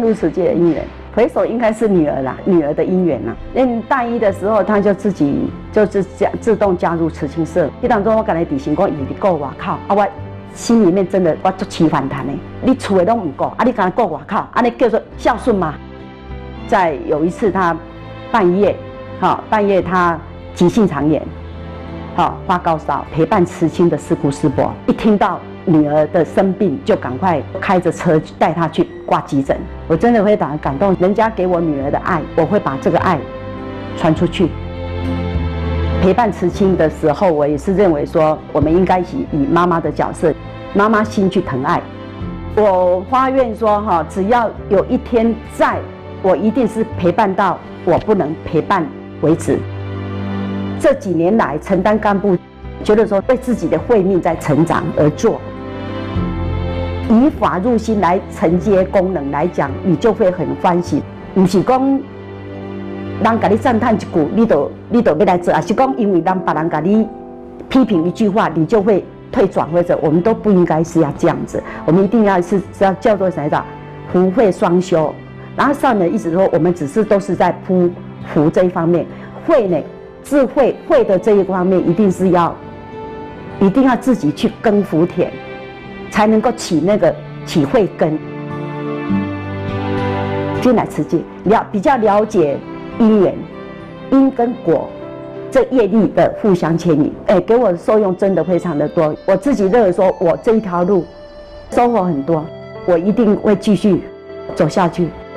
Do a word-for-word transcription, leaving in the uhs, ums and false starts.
入慈济的因缘。回首应该是女儿啦，女儿的因缘啦。因大一的时候，她就自己就是加自动加入慈青社。迄当中我跟她底行讲，伊伫顾外口，啊我心里面真的我足起反弹的。你厝的拢唔顾，啊你敢顾外口，安尼叫做孝顺吗？在有一次她半夜，好、哦、半夜她急性肠炎。 好、哦，发高烧，陪伴慈青的师姑师伯，一听到女儿的生病，就赶快开着车带她去挂急诊。我真的会感感动，人家给我女儿的爱，我会把这个爱传出去。陪伴慈青的时候，我也是认为说，我们应该以以妈妈的角色，妈妈心去疼爱。我发愿说哈，只要有一天在，我一定是陪伴到我不能陪伴为止。 这几年来，承担干部觉得说为自己的慧命在成长而做，以法入心来承接功能来讲，你就会很欢喜。不是讲人给你赞叹一句，你就你就要来做，而是讲因为让别人给你批评一句话，你就会退转或者我们都不应该是要这样子，我们一定要是是要叫做什么的福慧双修。然后上面一直说，我们只是都是在铺福这一方面，慧呢。 智慧慧的这一方面，一定是要，一定要自己去耕福田，才能够起那个起慧根。进来慈济了，比较了解因缘，因跟果，这业力的互相牵引，哎，给我的受用真的非常的多。我自己认为说，我这一条路收获很多，我一定会继续走下去。